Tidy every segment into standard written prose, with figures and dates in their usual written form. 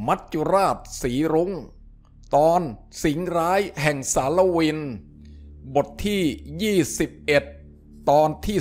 มัจจุราชสีรุ้งตอนสิงห์ร้ายแห่งสารวินบทที่21ตอนที่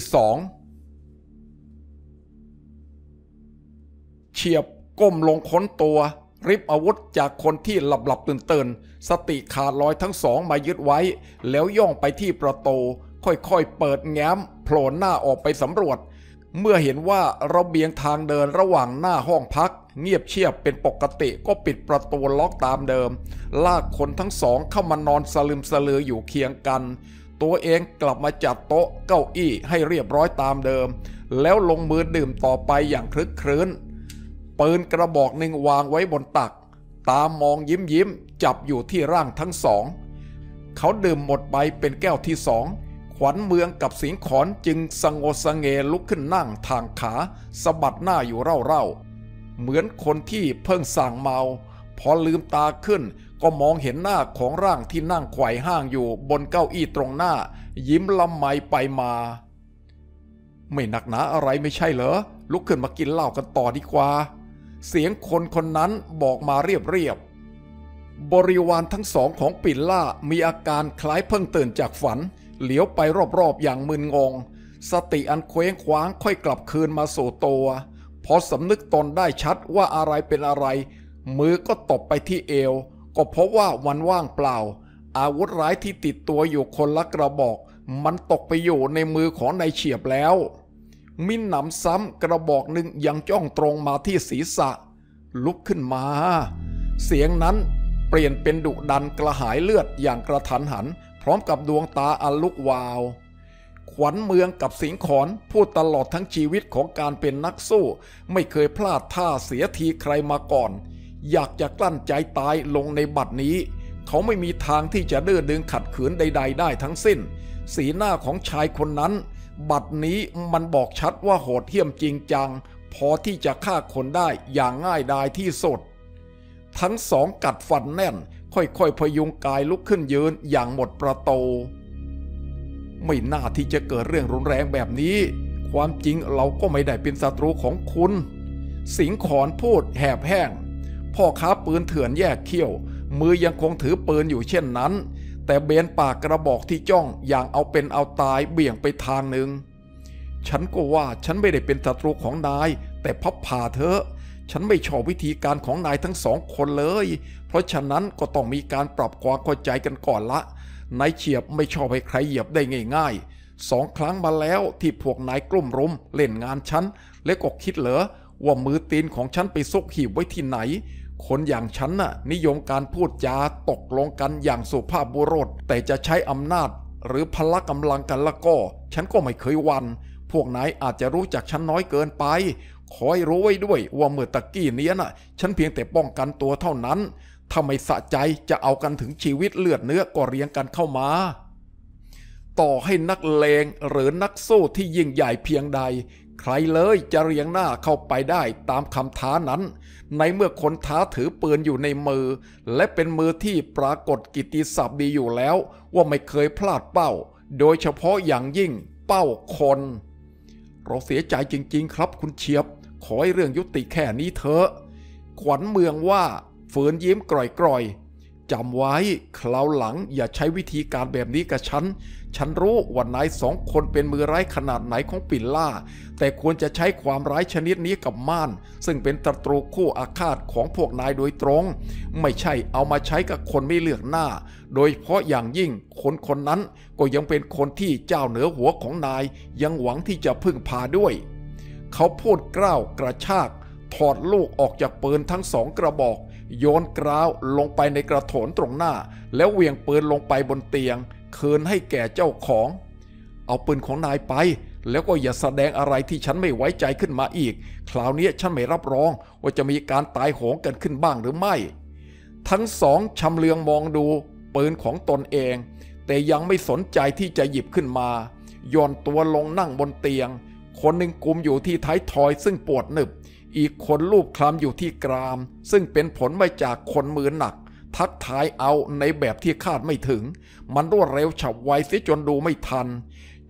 2เฉียบก้มลงค้นตัวริบอาวุธจากคนที่หลับตื่นสติขาดลอยทั้งสองมายึดไว้แล้วย่องไปที่ประตูค่อยๆเปิดแง้มโผล่หน้าออกไปสำรวจเมื่อเห็นว่าระเบียงทางเดินระหว่างหน้าห้องพักเงียบเชียบเป็นปกติก็ปิดประตูล็อกตามเดิมลากคนทั้งสองเข้ามานอนสลึมสลืออยู่เคียงกันตัวเองกลับมาจัดโต๊ะเก้าอี้ให้เรียบร้อยตามเดิมแล้วลงมือดื่มต่อไปอย่างคลึกครื้นปืนกระบอกหนึ่งวางไว้บนตักตามองยิ้มจับอยู่ที่ร่างทั้งสองเขาดื่มหมดไปเป็นแก้วที่สองขวัญเมืองกับสิงขอนจึงสงบสงเงลุกขึ้นนั่งทางขาสะบัดหน้าอยู่เร่าเหมือนคนที่เพิ่งสั่งเมาพอลืมตาขึ้นก็มองเห็นหน้าของร่างที่นั่งไขว่ห้างอยู่บนเก้าอี้ตรงหน้ายิ้มละไมไปมาไม่หนักหนาอะไรไม่ใช่เหรอลุกขึ้นมากินเหล้ากันต่อดีกว่าเสียงคนนั้นบอกมาเรียบบริวารทั้งสองของปิ่นล่ามีอาการคล้ายเพิ่งตื่นจากฝันเหลียวไปรอบๆอย่างมึนงงสติอันเคว้งคว้างค่อยกลับคืนมาสู่ตัวพอสำนึกตนได้ชัดว่าอะไรเป็นอะไรมือก็ตบไปที่เอวก็เพราะว่าวันว่างเปล่าอาวุธร้ายที่ติดตัวอยู่คนละกระบอกมันตกไปอยู่ในมือของนายเฉียบแล้วมิ้นหนำซ้ำกระบอกหนึ่งยังจ้องตรงมาที่ศีรษะลุกขึ้นมาเสียงนั้นเปลี่ยนเป็นดุดันกระหายเลือดอย่างกระทันหันพร้อมกับดวงตาอันลุกวาวขวัญเมืองกับสิงขอนพูดตลอดทั้งชีวิตของการเป็นนักสู้ไม่เคยพลาดท่าเสียทีใครมาก่อนอยากจะกลั้นใจตายลงในบัดนี้เขาไม่มีทางที่จะดื้อดึงขัดขืนใดๆได้ทั้งสิ้นสีหน้าของชายคนนั้นบัดนี้มันบอกชัดว่าโหดเหี้ยมจริงจังพอที่จะฆ่าคนได้อย่างง่ายดายที่สุดทั้งสองกัดฟันแน่นค่อยๆพยุงกายลุกขึ้นยืนอย่างหมดประตูไม่น่าที่จะเกิดเรื่องรุนแรงแบบนี้ความจริงเราก็ไม่ได้เป็นศัตรูของคุณสิงขอนพูดแหบแห้งพ่อค้าปืนเถื่อนแยกเขี้ยวมือยังคงถือปืนอยู่เช่นนั้นแต่เบนปากกระบอกที่จ้องอย่างเอาเป็นเอาตายเบี่ยงไปทางหนึ่งฉันก็ว่าฉันไม่ได้เป็นศัตรูของนายแต่พับผ่าเถอะฉันไม่ชอบวิธีการของนายทั้งสองคนเลยเพราะฉะนั้นก็ต้องมีการปรับความเข้าใจกันก่อนละนายเฉียบไม่ชอบให้ใครเหยียบได้ง่ายๆ2 ครั้งมาแล้วที่พวกนายกลุ่มรุมเล่นงานฉันและก็คิดเหรอว่ามือตีนของฉันไปซุกหีบไว้ที่ไหนคนอย่างฉันน่ะนิยมการพูดจาตกลงกันอย่างสุภาพบุรุษแต่จะใช้อำนาจหรือพละกำลังกันละก็ฉันก็ไม่เคยหวั่นพวกนายอาจจะรู้จักฉันน้อยเกินไปขอให้รู้ไว้ด้วยว่าเมื่อตะกี้เนี้ยน่ะฉันเพียงแต่ป้องกันตัวเท่านั้นถ้าไม่สะใจจะเอากันถึงชีวิตเลือดเนื้อก็เรียงกันเข้ามาต่อให้นักเลงหรือนักสู้ที่ยิ่งใหญ่เพียงใดใครเลยจะเรียงหน้าเข้าไปได้ตามคำท้านั้นในเมื่อคนท้าถือปืนอยู่ในมือและเป็นมือที่ปรากฏกิตติศัพท์ดีอยู่แล้วว่าไม่เคยพลาดเป้าโดยเฉพาะอย่างยิ่งเป้าคนเราเสียใจจริงๆครับคุณเฉียบขอให้เรื่องยุติแค่นี้เถอะขวัญเมืองว่าฝืนยิ้มกร่อยๆจำไว้คราวหลังอย่าใช้วิธีการแบบนี้กับฉันรู้ว่านาย2 คนเป็นมือร้ายขนาดไหนของปิ่นล่าแต่ควรจะใช้ความร้ายชนิดนี้กับม่านซึ่งเป็นศัตรูคู่อาฆาตของพวกนายโดยตรงไม่ใช่เอามาใช้กับคนไม่เลือกหน้าโดยเฉพาะอย่างยิ่งคนนั้นก็ยังเป็นคนที่เจ้าเหนือหัวของนายยังหวังที่จะพึ่งพาด้วยเขาพูดกล้าวกระชากถอดลูกออกจากปืนทั้ง2 กระบอกโยนกราวลงไปในกระโถนตรงหน้าแล้วเหวี่ยงปืนลงไปบนเตียงคืนให้แก่เจ้าของเอาปืนของนายไปแล้วก็อย่าแสดงอะไรที่ฉันไม่ไว้ใจขึ้นมาอีกคราวนี้ฉันไม่รับรองว่าจะมีการตายโหงกันขึ้นบ้างหรือไม่ทั้งสองชำเลืองมองดูปืนของตนเองแต่ยังไม่สนใจที่จะหยิบขึ้นมาย่อนตัวลงนั่งบนเตียงคนหนึ่งกุมอยู่ที่ท้ายทอยซึ่งปวดหนึบอีกคนลูบคลำอยู่ที่กรามซึ่งเป็นผลมาจากคนมือหนักทักทายเอาในแบบที่คาดไม่ถึงมันรวดเร็วฉับไวเสียจนดูไม่ทัน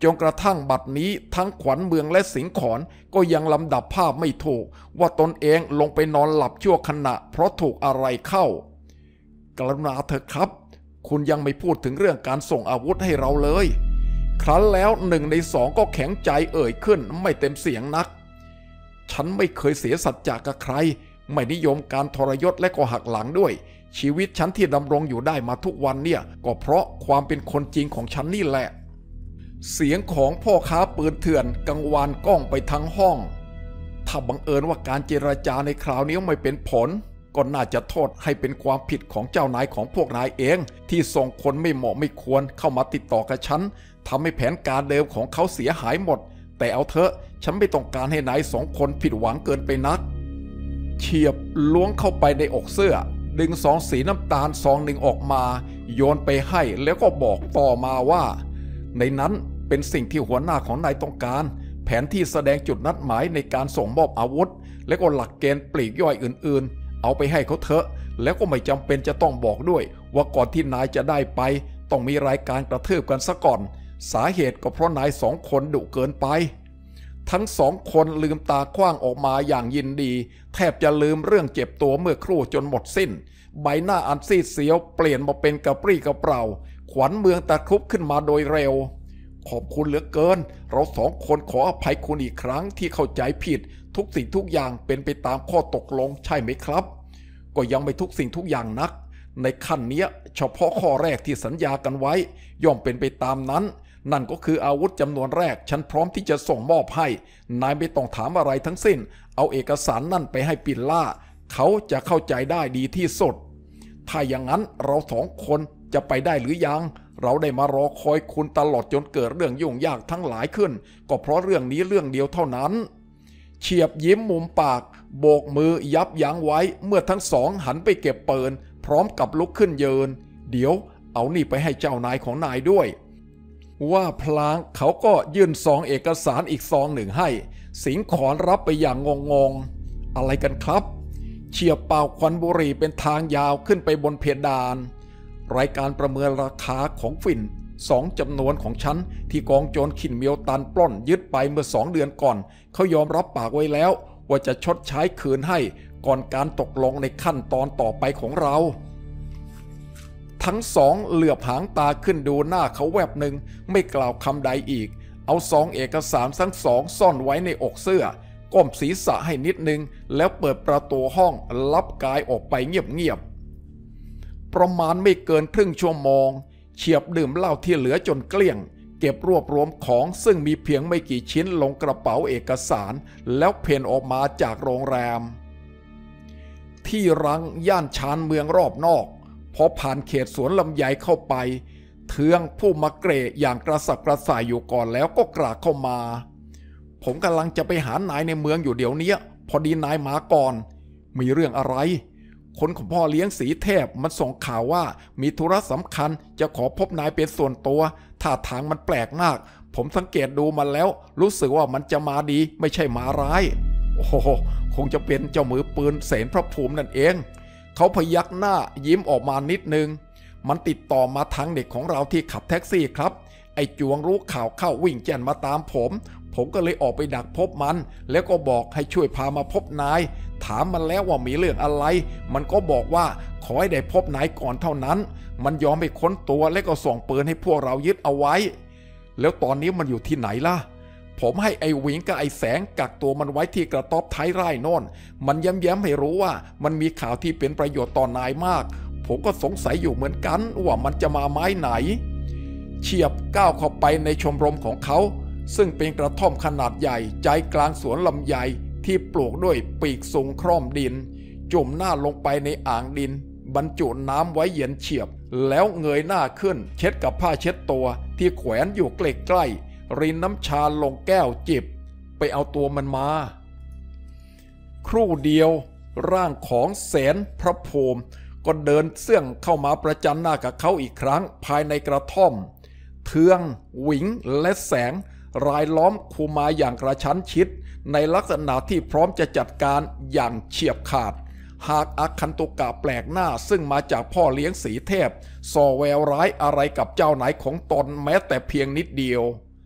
จนกระทั่งบัดนี้ทั้งขวัญเมืองและสิงขรก็ยังลำดับภาพไม่ถูกว่าตนเองลงไปนอนหลับชั่วขณะเพราะถูกอะไรเข้ากรุณาเถอะครับคุณยังไม่พูดถึงเรื่องการส่งอาวุธให้เราเลยครั้นแล้ว1 ใน 2ก็แข็งใจเอ่ยขึ้นไม่เต็มเสียงนักฉันไม่เคยเสียสัจจะกับใครไม่นิยมการทรยศและก็หักหลังด้วยชีวิตฉันที่ดำรงอยู่ได้มาทุกวันเนี่ยก็เพราะความเป็นคนจริงของฉันนี่แหละเสียงของพ่อค้าปืนเถื่อนกังวานก้องไปทั้งห้องถ้าบังเอิญว่าการเจรจาในคราวนี้ไม่เป็นผลก็น่าจะโทษให้เป็นความผิดของเจ้านายของพวกนายเองที่ส่งคนไม่เหมาะไม่ควรเข้ามาติดต่อกับฉันทำให้แผนการเดิมของเขาเสียหายหมดแต่เอาเถอะฉันไม่ต้องการให้นาย2 คนผิดหวังเกินไปนักเฉียบล้วงเข้าไปในอกเสื้อดึงซองสีน้ำตาลซองหนึ่งออกมาโยนไปให้แล้วก็บอกต่อมาว่าในนั้นเป็นสิ่งที่หัวหน้าของนายต้องการแผนที่แสดงจุดนัดหมายในการส่งมอบอาวุธและก็หลักเกณฑ์ปลีกย่อยอื่นๆเอาไปให้เขาเถอะแล้วก็ไม่จำเป็นจะต้องบอกด้วยว่าก่อนที่นายจะได้ไปต้องมีรายการกระทืบกันซะก่อนสาเหตุก็เพราะนาย2 คนดุเกินไปทั้ง2 คนลืมตาคว้างออกมาอย่างยินดีแทบจะลืมเรื่องเจ็บตัวเมื่อครู่จนหมดสิ้นใบหน้าอันซีดเสียวเปลี่ยนมาเป็นกระปรี้กระเปร่าขวัญเมืองตะครุบขึ้นมาโดยเร็วขอบคุณเหลือเกินเรา2 คนขออภัยคุณอีกครั้งที่เข้าใจผิดทุกสิ่งทุกอย่างเป็นไปตามข้อตกลงใช่ไหมครับก็ยังไม่ทุกสิ่งทุกอย่างนักในขั้นนี้เฉพาะข้อแรกที่สัญญากันไว้ย่อมเป็นไปตามนั้นนั่นก็คืออาวุธจำนวนแรกฉันพร้อมที่จะส่งมอบให้นายไม่ต้องถามอะไรทั้งสิ้นเอาเอกสารนั่นไปให้ปิลล่าเขาจะเข้าใจได้ดีที่สุดถ้าอย่างนั้นเรา2 คนจะไปได้หรือยังเราได้มารอคอยคุณตลอดจนเกิดเรื่องยุ่งยากทั้งหลายขึ้นก็เพราะเรื่องนี้เรื่องเดียวเท่านั้นเฉียบยิ้มมุมปากโบกมือยับยั้งไว้เมื่อทั้ง2หันไปเก็บปืนพร้อมกับลุกขึ้นยืนเดี๋ยวเอานี่ไปให้เจ้านายของนายด้วยว่าพลางเขาก็ยื่นซองเอกสารอีกซองหนึ่งให้สิงขรรับไปอย่างงงๆอะไรกันครับเฉียบเป่าควันบุหรี่เป็นทางยาวขึ้นไปบนเพดานรายการประเมินราคาของฝิ่น2 จำนวนของฉันที่กองโจรขินเมียวตันปล้นยึดไปเมื่อ2 เดือนก่อนเขายอมรับปากไว้แล้วว่าจะชดใช้คืนให้ก่อนการตกลงในขั้นตอนต่อไปของเราทั้ง2เหลือบหางตาขึ้นดูหน้าเขาแวบหนึ่งไม่กล่าวคำใดอีกเอาซองเอกสารทั้ง2ซ่อนไว้ในอกเสื้อก้มศีรษะให้นิดนึงแล้วเปิดประตูห้องลับกายออกไปเงียบๆประมาณไม่เกินครึ่งชั่วโมงเฉียบดื่มเหล้าที่เหลือจนเกลี้ยงเก็บรวบรวมของซึ่งมีเพียงไม่กี่ชิ้นลงกระเป๋าเอกสารแล้วเพ่นออกมาจากโรงแรมที่รังย่านชานเมืองรอบนอกพอผ่านเขตสวนลำไยเข้าไปเทืองผู้มาเกรอย่างกระสับกระส่ายอยู่ก่อนแล้วก็กราเข้ามาผมกำลังจะไปหานายในเมืองอยู่เดี๋ยวนี้พอดีนายมาก่อนมีเรื่องอะไรคนของพ่อเลี้ยงสีเทพมันส่งข่าวว่ามีธุระสำคัญจะขอพบนายเป็นส่วนตัวท่าทางมันแปลกมากผมสังเกตดูมันแล้วรู้สึกว่ามันจะมาดีไม่ใช่มาร้ายโอ้โหคงจะเป็นเจ้ามือปืนเสนพระภูมินั่นเองเขาพยักหน้ายิ้มออกมานิดนึงมันติดต่อมาทางเด็กของเราที่ขับแท็กซี่ครับไอ้จวงรู้ข่าวเข้าวิ่งแจ่นมาตามผมก็เลยออกไปดักพบมันแล้วก็บอกให้ช่วยพามาพบนายถามมันแล้วว่ามีเรื่องอะไรมันก็บอกว่าขอให้ได้พบนายก่อนเท่านั้นมันยอมให้ค้นตัวและก็ส่งปืนให้พวกเรายึดเอาไว้แล้วตอนนี้มันอยู่ที่ไหนล่ะผมให้ไอ้หวิงกับไอ้แสงกักตัวมันไว้ที่กระต๊อบท้ายไร่โน่นมันย้ำให้รู้ว่ามันมีข่าวที่เป็นประโยชน์ต่อนายมากผมก็สงสัยอยู่เหมือนกันว่ามันจะมาไม้ไหนเฉียบก้าวเข้าไปในชมรมของเขาซึ่งเป็นกระท่อมขนาดใหญ่ใจกลางสวนลำไยที่ปลูกด้วยปีกสูงคร่อมดินจุ่มหน้าลงไปในอ่างดินบรรจุน้ำไว้เย็นเฉียบแล้วเงยหน้าขึ้นเช็ดกับผ้าเช็ดตัวที่แขวนอยู่ใกล้ๆรินน้ำชาลงแก้วจิบไปเอาตัวมันมาครู่เดียวร่างของแสนพระภูมิก็เดินเสื่องเข้ามาประจันหน้ากับเขาอีกครั้งภายในกระท่อมเทืองหวิงและแสงรายล้อมคูมาอย่างกระชั้นชิดในลักษณะที่พร้อมจะจัดการอย่างเฉียบขาดหากอาคันตุกะแปลกหน้าซึ่งมาจากพ่อเลี้ยงสีเทพส่อแววร้ายอะไรกับเจ้านายของตนแม้แต่เพียงนิดเดียว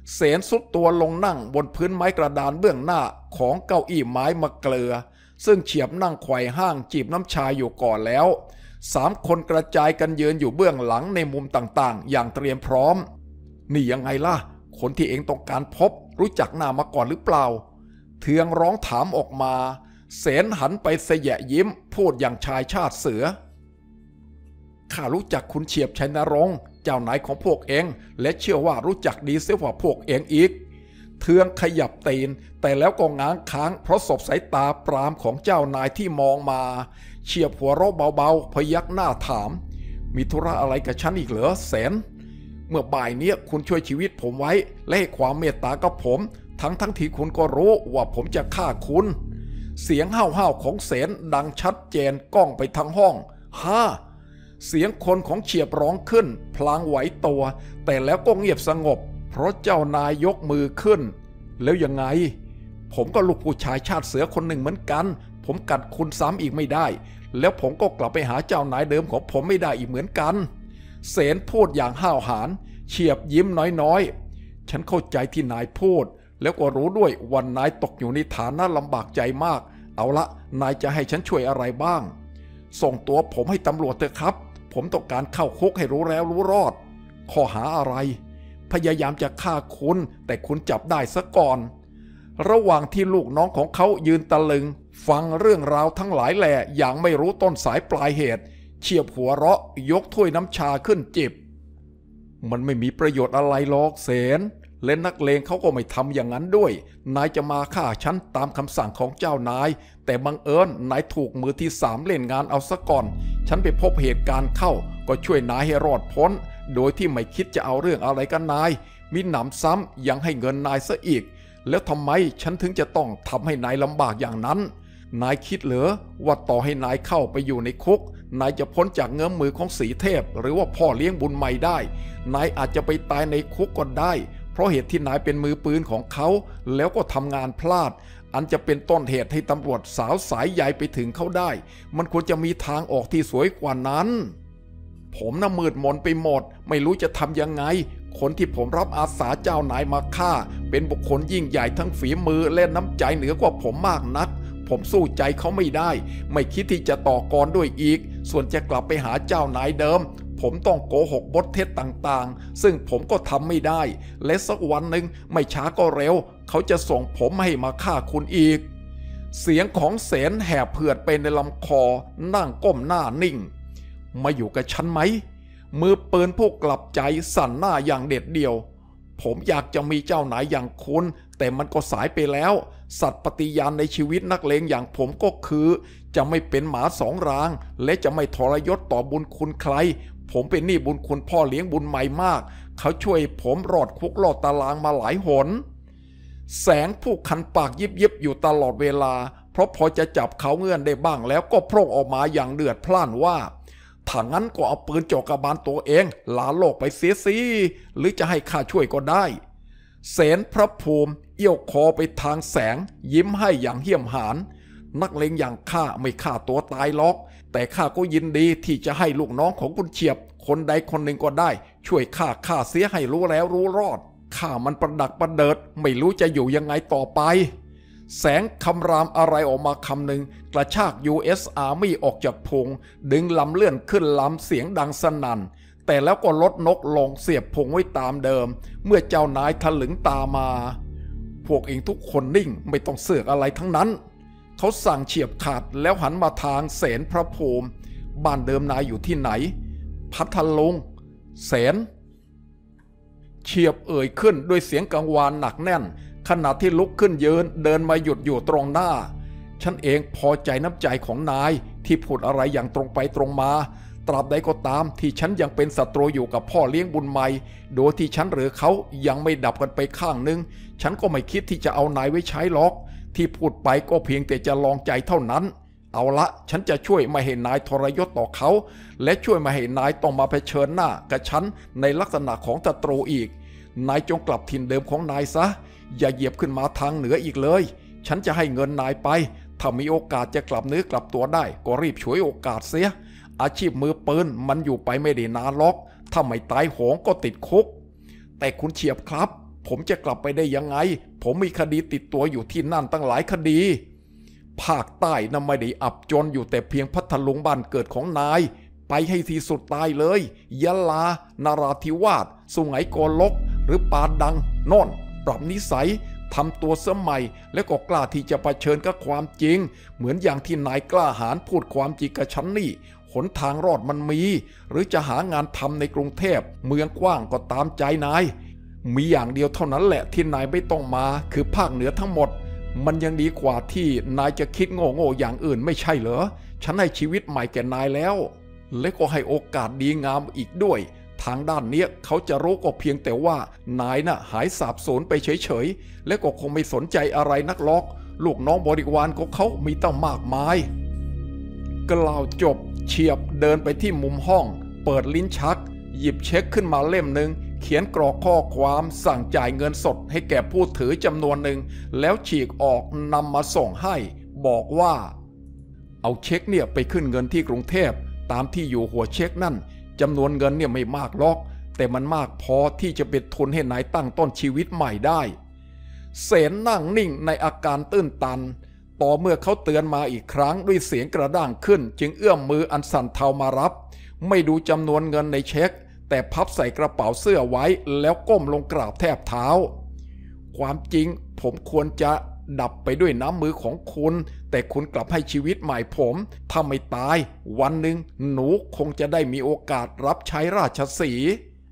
เสนสุดตัวลงนั่งบนพื้นไม้กระดานเบื้องหน้าของเก้าอี้ไม้มะเกลือซึ่งเฉียบนั่งไขว่ห้างจีบน้ำชาอยู่ก่อนแล้ว3 คนกระจายกันยืนอยู่เบื้องหลังในมุมต่างๆอย่างเตรียมพร้อมนี่ยังไงล่ะคนที่เองต้องการพบรู้จักหน้ามาก่อนหรือเปล่าเทืองร้องถามออกมาเสนหันไปเสยะยิ้มพูดอย่างชายชาติเสือข้ารู้จักคุณเฉียบชัยนรงค์เจ้านายของพวกเองและเชื่อว่ารู้จักดีเสียกว่าพวกเองอีกเทืองขยับตีนแต่แล้วก็ง้างค้างเพราะสบสายตาปรามของเจ้านายที่มองมาเฉียบหัวเราะเบาๆพยักหน้าถามมีธุระอะไรกับฉันอีกเหรอเสนเมื่อบ่ายเนี้ยคุณช่วยชีวิตผมไว้และให้ความเมตตากับผมทั้งที่คุณก็รู้ว่าผมจะฆ่าคุณเสียงห้าวๆของเสนดังชัดเจนก้องไปทั้งห้องฮ่าเสียงคนของเฉียบร้องขึ้นพลางไหวตัวแต่แล้วก็เงียบสงบเพราะเจ้านายยกมือขึ้นแล้วยังไงผมก็ลูกผู้ชายชาติเสือคนหนึ่งเหมือนกันผมกัดคุณซ้ำอีกไม่ได้แล้วผมก็กลับไปหาเจ้านายเดิมของผมไม่ได้อีกเหมือนกันเสนพูดอย่างห้าวหาญเฉียบยิ้มน้อยๆฉันเข้าใจที่นายพูดแล้วก็รู้ด้วยว่านายตกอยู่ในฐานะลำบากใจมากเอาละนายจะให้ฉันช่วยอะไรบ้างส่งตัวผมให้ตำรวจเถอะครับผมต้องการเข้าคุกให้รู้แล้วรู้รอดข้อหาอะไรพยายามจะฆ่าคุณแต่คุณจับได้ซะก่อนระหว่างที่ลูกน้องของเขายืนตะลึงฟังเรื่องราวทั้งหลายแหล่อย่างไม่รู้ต้นสายปลายเหตุเฉียบหัวเราะยกถ้วยน้ำชาขึ้นจิบมันไม่มีประโยชน์อะไรหรอกเสนและนักเลงเขาก็ไม่ทำอย่างนั้นด้วยนายจะมาฆ่าฉันตามคำสั่งของเจ้านายแต่บังเอิญนายถูกมือที่3เล่นงานเอาซะก่อนฉันไปพบเหตุการณ์เข้าก็ช่วยนายให้รอดพ้นโดยที่ไม่คิดจะเอาเรื่องอะไรกันนายมิหนำซ้ำยังให้เงินนายซะอีกแล้วทำไมฉันถึงจะต้องทำให้นายลำบากอย่างนั้นนายคิดเหรอว่าต่อให้นายเข้าไปอยู่ในคุกนายจะพ้นจากเงื้อมมือของสีเทพหรือว่าพ่อเลี้ยงบุญใหม่ได้นายอาจจะไปตายในคุกก็ได้เพราะเหตุที่นายเป็นมือปืนของเขาแล้วก็ทำงานพลาดอันจะเป็นต้นเหตุให้ตำรวจสาวสายใยไปถึงเขาได้มันควรจะมีทางออกที่สวยกว่านั้นผมน่ะมืดมนไปหมดไม่รู้จะทำยังไงคนที่ผมรับอาสาเจ้านายมาฆ่าเป็นบุคคลยิ่งใหญ่ทั้งฝีมือและน้ำใจเหนือกว่าผมมากนักผมสู้ใจเขาไม่ได้ไม่คิดที่จะต่อกรด้วยอีกส่วนจะกลับไปหาเจ้านายเดิมผมต้องโกหกบทเท็จต่างๆซึ่งผมก็ทำไม่ได้และสักวันหนึ่งไม่ช้าก็เร็วเขาจะส่งผมให้มาฆ่าคุณอีกเสียงของเสนแหบเผือดไปในลำคอนั่งก้มหน้านิ่งมาอยู่กับฉันไหมมือปืนผู้กลับใจสั่นหน้าอย่างเด็ดเดี่ยวผมอยากจะมีเจ้านายอย่างคุณแต่มันก็สายไปแล้วสัตย์ปฏิญาณในชีวิตนักเลงอย่างผมก็คือจะไม่เป็นหมา2 รางและจะไม่ทรยศต่อบุญคุณใครผมเป็นหนี้บุญคุณพ่อเลี้ยงบุญใหม่มากเขาช่วยผมรอดคุกรอดตารางมาหลายหนแสงผู้คันปากยิบอยู่ตลอดเวลาเพราะพอจะจับเขาเงื่อนได้บ้างแล้วก็โพร่งออกมาอย่างเดือดพล่านว่าถ้างั้นก็เอาปืนจ่อกระบาลตัวเองลาโลกไปเสียสิหรือจะให้ข้าช่วยก็ได้เสนพระภูมิเอี้ยวคอไปทางแสงยิ้มให้อย่างเหี้ยมหาญนักเลงอย่างข้าไม่ฆ่าตัวตายหรอกแต่ข้าก็ยินดีที่จะให้ลูกน้องของคุณเฉียบคนใดคนหนึ่งก็ได้ช่วยข้าเสียให้รู้แล้วรู้รอดข้ามันประดักประเดิดไม่รู้จะอยู่ยังไงต่อไปแสงคำรามอะไรออกมาคำหนึ่งกระชาก US Army ออกจากพุงดึงลำเลื่อนขึ้นลำเสียงดังสนั่นแต่แล้วก็ลดนกลงเสียบพุงไว้ตามเดิมเมื่อเจ้านายถลึงตามาพวกเองทุกคนนิ่งไม่ต้องเสือกอะไรทั้งนั้นเขาสั่งเฉียบขาดแล้วหันมาทางเสนพระภูมิบ้านเดิมนายอยู่ที่ไหนพัทลุงเสนเฉียบเอ่ยขึ้นด้วยเสียงกังวานหนักแน่นขณะที่ลุกขึ้นยืนเดินมาหยุดอยู่ตรงหน้าฉันเองพอใจน้ำใจของนายที่พูดอะไรอย่างตรงไปตรงมาตราบใดก็ตามที่ฉันยังเป็นศัตรูอยู่กับพ่อเลี้ยงบุญใหม่โดยที่ฉันหรือเขายังไม่ดับกันไปข้างนึงฉันก็ไม่คิดที่จะเอานายไว้ใช้หรอกที่พูดไปก็เพียงแต่จะลองใจเท่านั้นเอาละฉันจะช่วยไม่ให้นายทรยศต่อเขาและช่วยไม่ให้นายต้องมาเผชิญหน้ากับฉันในลักษณะของศัตรูอีกนายจงกลับถิ่นเดิมของนายซะอย่าเหยียบขึ้นมาทางเหนืออีกเลยฉันจะให้เงินนายไปถ้ามีโอกาสจะกลับเนื้อกลับตัวได้ก็รีบฉวยโอกาสเสียอาชีพมือปืนมันอยู่ไปไม่ได้นานหรอกถ้าไม่ตายโหงก็ติดคุกแต่คุณเฉียบครับผมจะกลับไปได้ยังไงผมมีคดีติดตัวอยู่ที่นั่นตั้งหลายคดีภาคใต้น่ะไม่ได้อับจนอยู่แต่เพียงพัทลุงบ้านเกิดของนายไปให้ที่สุดตายเลยยะลานราธิวาสสุไหงโกลกหรือปาดังโน่นปรับนิสัยทำตัวสมัยและก็กล้าที่จะเผชิญกับความจริงเหมือนอย่างที่นายกล้าหาญพูดความจริงกับฉันนี่หนทางรอดมันมีหรือจะหางานทำในกรุงเทพเมืองกว้างก็ตามใจนายมีอย่างเดียวเท่านั้นแหละที่นายไม่ต้องมาคือภาคเหนือทั้งหมดมันยังดีกว่าที่นายจะคิดโง่ๆอย่างอื่นไม่ใช่เหรอฉันให้ชีวิตใหม่แก่นายแล้วและก็ให้โอกาสดีงามอีกด้วยทางด้านเนี้ยเขาจะรู้ก็เพียงแต่ว่านายน่ะหายสาบสูญไปเฉยๆและก็คงไม่สนใจอะไรนักหรอกลูกน้องบริวารของเขามีตั้งมากมายกล่าวจบเฉียบเดินไปที่มุมห้องเปิดลิ้นชักหยิบเช็คขึ้นมาเล่มหนึ่งเขียนกรอกข้อความสั่งจ่ายเงินสดให้แก่ผู้ถือจำนวนหนึ่งแล้วฉีกออกนำมาส่งให้บอกว่าเอาเช็คเนี่ยไปขึ้นเงินที่กรุงเทพตามที่อยู่หัวเช็คนั่นจำนวนเงินเนี่ยไม่มากหรอกแต่มันมากพอที่จะเป็นทุนให้นายตั้งต้นชีวิตใหม่ได้เสนนั่งนิ่งในอาการตื้นตันต่อเมื่อเขาเตือนมาอีกครั้งด้วยเสียงกระด้างขึ้นจึงเอื้อมมืออันสั่นเทามารับไม่ดูจำนวนเงินในเช็คแต่พับใส่กระเป๋าเสื้อไว้แล้วก้มลงกราบแทบเท้าความจริงผมควรจะดับไปด้วยน้ำมือของคุณแต่คุณกลับให้ชีวิตใหม่ผมถ้าไม่ตายวันหนึ่งหนูคงจะได้มีโอกาสรับใช้ราชสีห์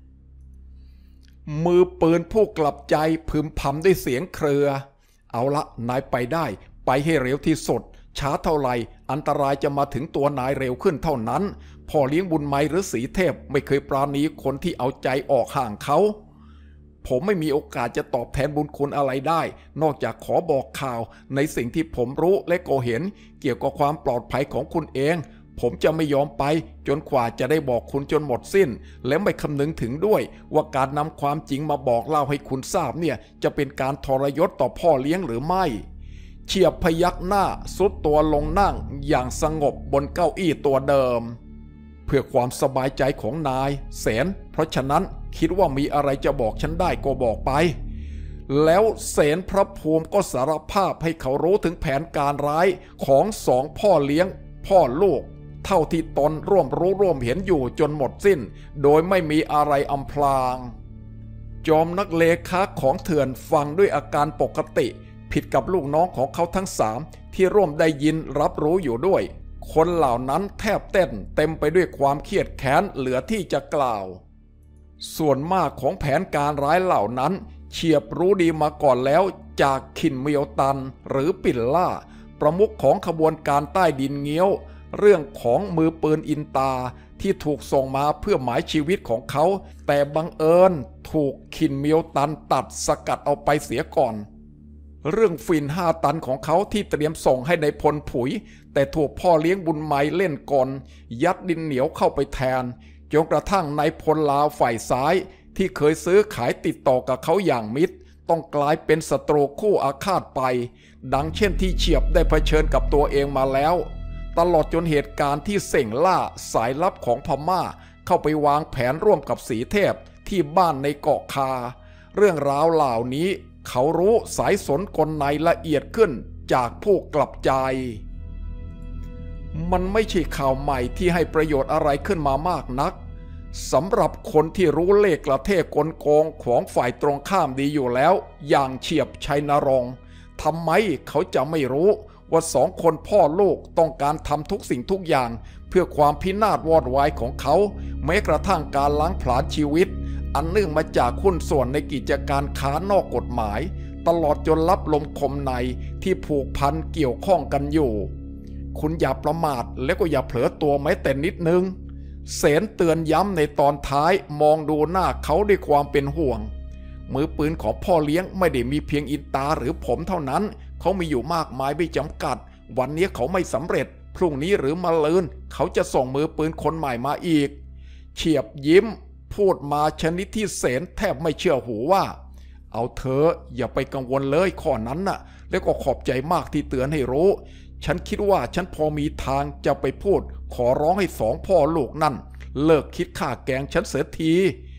มือปืนผู้กลับใจพึมพำด้วยเสียงเครือเอาละนายไปได้ไปให้เร็วที่สุดช้าเท่าไหร่อันตรายจะมาถึงตัวนายเร็วขึ้นเท่านั้นพ่อเลี้ยงบุญไมหรือสีเทพไม่เคยปราณีคนที่เอาใจออกห่างเขาผมไม่มีโอกาสจะตอบแทนบุญคุณอะไรได้นอกจากขอบอกข่าวในสิ่งที่ผมรู้และก็เห็นเกี่ยวกับความปลอดภัยของคุณเองผมจะไม่ยอมไปจนกว่าจะได้บอกคุณจนหมดสิ้นและไม่คำนึงถึงด้วยว่าการนำความจริงมาบอกเล่าให้คุณทราบเนี่ยจะเป็นการทรยศต่อพ่อเลี้ยงหรือไม่เฉียบพยักหน้าซุดตัวลงนั่งอย่างสงบบนเก้าอี้ตัวเดิมเพื่อความสบายใจของนายแสนเพราะฉะนั้นคิดว่ามีอะไรจะบอกฉันได้ก็บอกไปแล้วเสนพระภูมิก็สารภาพให้เขารู้ถึงแผนการร้ายของสองพ่อเลี้ยงพ่อลูกเท่าที่ตนร่วมรู้ร่วมเห็นอยู่จนหมดสิ้นโดยไม่มีอะไรอำพรางจอมนักเลขาของเถื่อนฟังด้วยอาการปกติผิดกับลูกน้องของเขาทั้งสามที่ร่วมได้ยินรับรู้อยู่ด้วยคนเหล่านั้นแทบเต้นเต็มไปด้วยความเครียดแค้นเหลือที่จะกล่าวส่วนมากของแผนการร้ายเหล่านั้นเฉียบรู้ดีมาก่อนแล้วจากขินเมียวตันหรือปิ่นล่าประมุขของขบวนการใต้ดินเงี้ยวเรื่องของมือปืนอินตาที่ถูกส่งมาเพื่อหมายชีวิตของเขาแต่บังเอิญถูกขินเมียวตันตัดสกัดเอาไปเสียก่อนเรื่องฝิ่น5 ตันของเขาที่เตรียมส่งให้ในพลผุยแต่ถูกพ่อเลี้ยงบุญไมเล่นก่อนยัดดินเหนียวเข้าไปแทนจนกระทั่งนายพลลาวฝ่ายซ้ายที่เคยซื้อขายติดต่อกับเขาอย่างมิตรต้องกลายเป็นศัตรูคู่อาฆาตไปดังเช่นที่เฉียบได้เผชิญกับตัวเองมาแล้วตลอดจนเหตุการณ์ที่เส่งล่าสายลับของพม่าเข้าไปวางแผนร่วมกับสีเทพที่บ้านในเกาะคาเรื่องราวเหล่านี้เขารู้สายสนกลในละเอียดขึ้นจากผู้กลับใจมันไม่ใช่ข่าวใหม่ที่ให้ประโยชน์อะไรขึ้นมามากนักสำหรับคนที่รู้เลขกระเทศกลโกงของฝ่ายตรงข้ามดีอยู่แล้วอย่างเฉียบชัยนรงค์ทำไมเขาจะไม่รู้ว่าสองคนพ่อลูกต้องการทำทุกสิ่งทุกอย่างเพื่อความพินาศวอดวายของเขาแม้กระทั่งการล้างผลาญชีวิตอันเนื่องมาจากหุ้นส่วนในกิจการค้านอกกฎหมายตลอดจนรับลมคมในที่ผูกพันเกี่ยวข้องกันอยู่คุณอย่าประมาทและก็อย่าเผลอตัวแม้แต่นิดนึงเสนเตือนย้ำในตอนท้ายมองดูหน้าเขาด้วยความเป็นห่วงมือปืนของพ่อเลี้ยงไม่ได้มีเพียงอินตาหรือผมเท่านั้นเขามีอยู่มากมายไม่จำกัดวันนี้เขาไม่สำเร็จพรุ่งนี้หรือมะรืนเขาจะส่งมือปืนคนใหม่มาอีกเฉียบยิ้มพูดมาชนิดที่เสนแทบไม่เชื่อหูว่าเอาเถอะอย่าไปกังวลเลยข้อนั้นน่ะแล้วก็ขอบใจมากที่เตือนให้รู้ฉันคิดว่าฉันพอมีทางจะไปพูดขอร้องให้สองพ่อลูกนั่นเลิกคิดฆ่าแกล้งฉันเสียที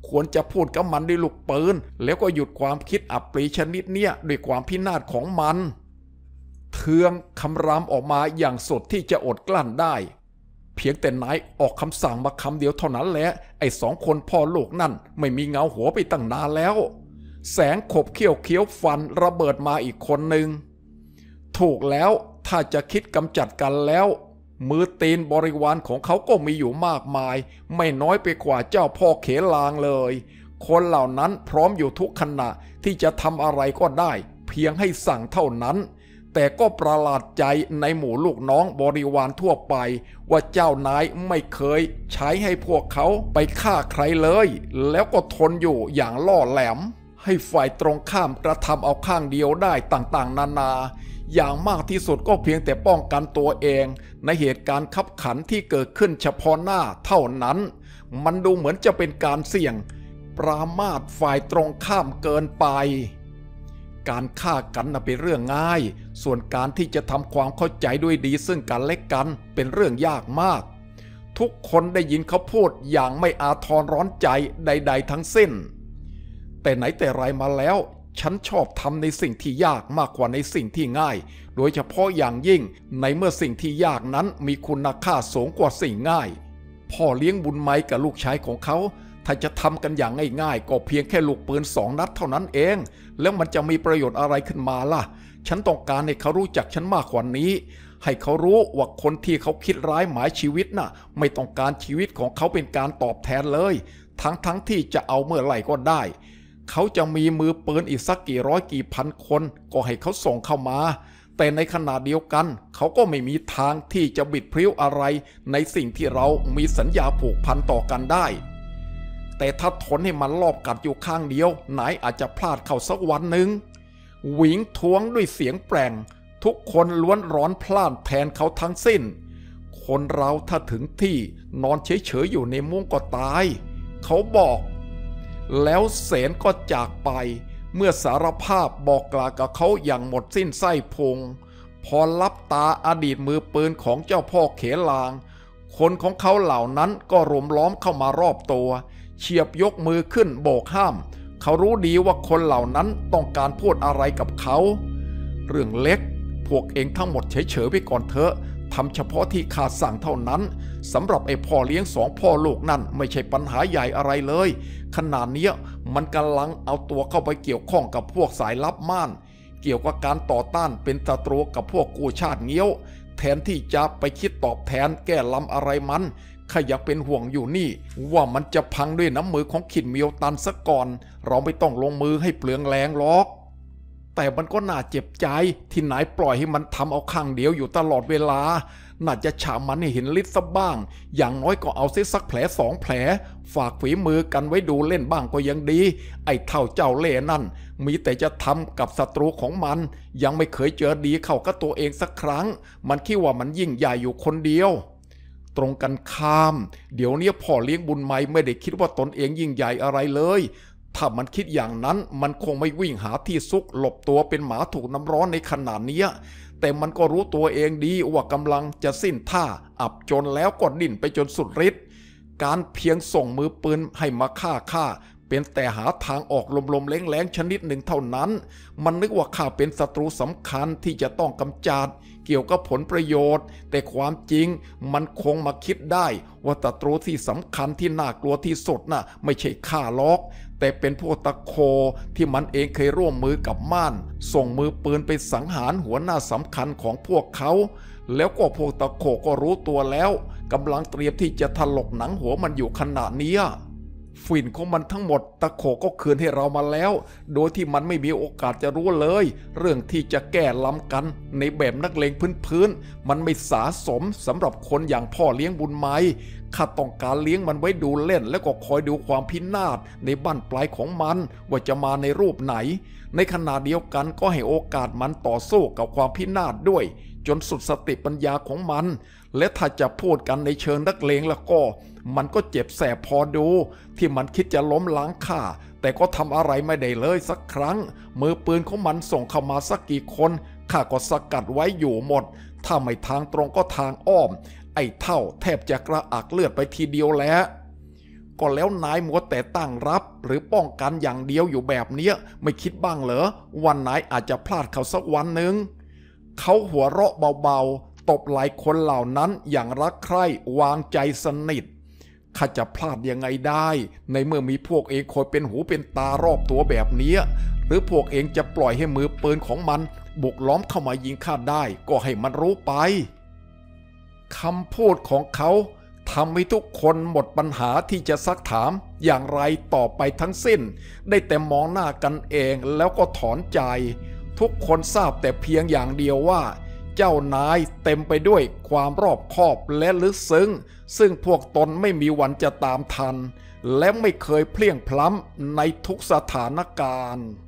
ควรจะพูดกับมันด้วยลูกปืนแล้วก็หยุดความคิดอับปรีชนิดเนี้ยด้วยความพินาศของมันเทืองคำรามออกมาอย่างสุดที่จะอดกลั้นได้เพียงแต่นายออกคำสั่งมาคำเดียวเท่านั้นแหละไอ้2 คนพ่อลูกนั่นไม่มีเงาหัวไปตั้งนานแล้วแสงขบเขี้ยวฟันระเบิดมาอีกคนหนึ่งถูกแล้วถ้าจะคิดกำจัดกันแล้วมือตีนบริวารของเขาก็มีอยู่มากมายไม่น้อยไปกว่าเจ้าพ่อเขลางเลยคนเหล่านั้นพร้อมอยู่ทุกขณะที่จะทำอะไรก็ได้เพียงให้สั่งเท่านั้นแต่ก็ประหลาดใจในหมู่ลูกน้องบริวารทั่วไปว่าเจ้านายไม่เคยใช้ให้พวกเขาไปฆ่าใครเลยแล้วก็ทนอยู่อย่างล่อแหลมให้ฝ่ายตรงข้ามกระทำเอาข้างเดียวได้ต่างๆนานาอย่างมากที่สุดก็เพียงแต่ป้องกันตัวเองในเหตุการณ์คับขันที่เกิดขึ้นเฉพาะหน้าเท่านั้นมันดูเหมือนจะเป็นการเสี่ยงปรามาสฝ่ายตรงข้ามเกินไปการฆ่ากันเป็นเรื่องง่ายส่วนการที่จะทำความเข้าใจด้วยดีซึ่งกันและกันเป็นเรื่องยากมากทุกคนได้ยินเขาพูดอย่างไม่อาทรร้อนใจใดๆทั้งสิ้นแต่ไหนแต่ไรมาแล้วฉันชอบทำในสิ่งที่ยากมากกว่าในสิ่งที่ง่ายโดยเฉพาะอย่างยิ่งในเมื่อสิ่งที่ยากนั้นมีคุณค่าสูงกว่าสิ่งง่ายพ่อเลี้ยงบุญไม้กับลูกชายของเขาถ้าจะทำกันอย่างง่ายๆก็เพียงแค่ลูกปืน2 นัดเท่านั้นเองแล้วมันจะมีประโยชน์อะไรขึ้นมาล่ะฉันต้องการให้เขารู้จักฉันมากกว่านี้ให้เขารู้ว่าคนที่เขาคิดร้ายหมายชีวิตน่ะไม่ต้องการชีวิตของเขาเป็นการตอบแทนเลยทั้งที่จะเอาเมื่อไหร่ก็ได้เขาจะมีมือปืนอีกสักกี่ร้อยกี่พันคนก็ให้เขาส่งเข้ามาแต่ในขณะเดียวกันเขาก็ไม่มีทางที่จะบิดพริ้วอะไรในสิ่งที่เรามีสัญญาผูกพันต่อกันได้แต่ถ้าทนให้มันรอบกัดอยู่ข้างเดียวไหนอาจจะพลาดเข้าสักวันหนึ่งหวิงท้วงด้วยเสียงแปลงทุกคนล้วนร้อนพล่านแทนเขาทั้งสิ้นคนเราถ้าถึงที่นอนเฉยๆอยู่ในมุ้งก็ตายเขาบอกแล้วเสนก็จากไปเมื่อสารภาพบอกกล่าวกับเขาอย่างหมดสิ้นไส้พุงพอลับตาอดีตมือปืนของเจ้าพ่อเขลางคนของเขาเหล่านั้นก็รุมล้อมเข้ามารอบตัวเฉียบยกมือขึ้นโบกห้ามเขารู้ดีว่าคนเหล่านั้นต้องการพูดอะไรกับเขาเรื่องเล็กพวกเองทั้งหมดเฉยๆไปก่อนเถอะทำเฉพาะที่ข้าสั่งเท่านั้นสำหรับไอ้พ่อเลี้ยง2 พ่อลูกนั่นไม่ใช่ปัญหาใหญ่อะไรเลยขณะนี้มันกำลังเอาตัวเข้าไปเกี่ยวข้องกับพวกสายลับม่านเกี่ยวกับการต่อต้านเป็นศัตรูกับพวกกู้ชาติเงี้ยวแทนที่จะไปคิดตอบแทนแก้ลำอะไรมันข้าอยากเป็นห่วงอยู่นี่ว่ามันจะพังด้วยน้ำมือของขินเมียวตันซะก่อนเราไม่ต้องลงมือให้เปลืองแรงหรอกแต่มันก็น่าเจ็บใจที่นายปล่อยให้มันทำเอาข้างเดียวอยู่ตลอดเวลาน่าจะฉามันให้เห็นฤทธิ์ซะบ้างอย่างน้อยก็เอาเสียสักแผล2 แผลฝากฝีมือกันไว้ดูเล่นบ้างก็ยังดีไอ้เท่าเจ้าเล่ห์นั่นมีแต่จะทำกับศัตรูของมันยังไม่เคยเจอดีเข้ากับตัวเองสักครั้งมันคิดว่ามันยิ่งใหญ่อยู่คนเดียวตรงกันข้ามเดี๋ยวนี้พ่อเลี้ยงบุญไม้ไม่ได้คิดว่าตนเองยิ่งใหญ่อะไรเลยถ้ามันคิดอย่างนั้นมันคงไม่วิ่งหาที่ซุกหลบตัวเป็นหมาถูกน้ำร้อนในขนาดนี้แต่มันก็รู้ตัวเองดีว่ากำลังจะสิ้นท่าอับจนแล้วก็ดิ้นไปจนสุดฤทธิ์การเพียงส่งมือปืนให้มาฆ่าเป็นแต่หาทางออกลมๆแรงๆชนิดหนึ่งเท่านั้นมันนึกว่าข้าเป็นศัตรูสำคัญที่จะต้องกำจัดเกี่ยวกับผลประโยชน์แต่ความจริงมันคงมาคิดได้ว่าศัตรูที่สำคัญที่น่ากลัวที่สุดน่ะไม่ใช่ข้าหรอกแต่เป็นพวกตะโคที่มันเองเคยร่วมมือกับม่านส่งมือปืนไปสังหารหัวหน้าสำคัญของพวกเขาแล้วก็พวกตะโคก็รู้ตัวแล้วกำลังเตรียมที่จะถลกหนังหัวมันอยู่ขณะนี้ฝิ่นของมันทั้งหมดตะโขก็คืนให้เรามาแล้วโดยที่มันไม่มีโอกาสจะรู้เลยเรื่องที่จะแก้ล้ำกันในแบบนักเลงพื้นมันไม่สาสมสำหรับคนอย่างพ่อเลี้ยงบุญไม้ข้าต้องการเลี้ยงมันไว้ดูเล่นแล้วก็คอยดูความพินาศในบั้นปลายของมันว่าจะมาในรูปไหนในขณะเดียวกันก็ให้โอกาสมันต่อสู้กับความพินาศด้วยจนสุดสติปัญญาของมันและถ้าจะพูดกันในเชิงนักเลงแล้วก็มันก็เจ็บแสบพอดูที่มันคิดจะล้มล้างข้าแต่ก็ทำอะไรไม่ได้เลยสักครั้งมือปืนของมันส่งเข้ามาสักกี่คนข้าก็สกัดไว้อยู่หมดถ้าไม่ทางตรงก็ทางอ้อมไอ้เท่าแทบจะกระอักเลือดไปทีเดียวแล้วก็แล้วนายมัวแต่ตั้งรับหรือป้องกันอย่างเดียวอยู่แบบเนี้ยไม่คิดบ้างเหรอวันไหนอาจจะพลาดเขาสักวันหนึ่งเขาหัวเราะเบาๆตบไหล่คนเหล่านั้นอย่างรักใคร่วางใจสนิทข้าจะพลาดยังไงได้ในเมื่อมีพวกเองคอยเป็นหูเป็นตารอบตัวแบบนี้หรือพวกเองจะปล่อยให้มือปืนของมันบุกล้อมเข้ามายิงข้าได้ก็ให้มันรู้ไปคำพูดของเขาทำให้ทุกคนหมดปัญหาที่จะซักถามอย่างไรต่อไปทั้งสิ้นได้แต่มองหน้ากันเองแล้วก็ถอนใจทุกคนทราบแต่เพียงอย่างเดียวว่าเจ้านายเต็มไปด้วยความรอบคอบและลึกซึ้งซึ่งพวกตนไม่มีวันจะตามทันและไม่เคยเพลี่ยงพล้ำในทุกสถานการณ์